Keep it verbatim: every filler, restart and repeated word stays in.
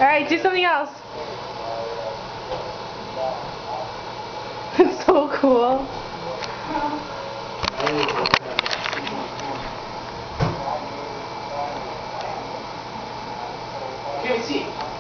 Alright, do something else. It's so cool. Can't see.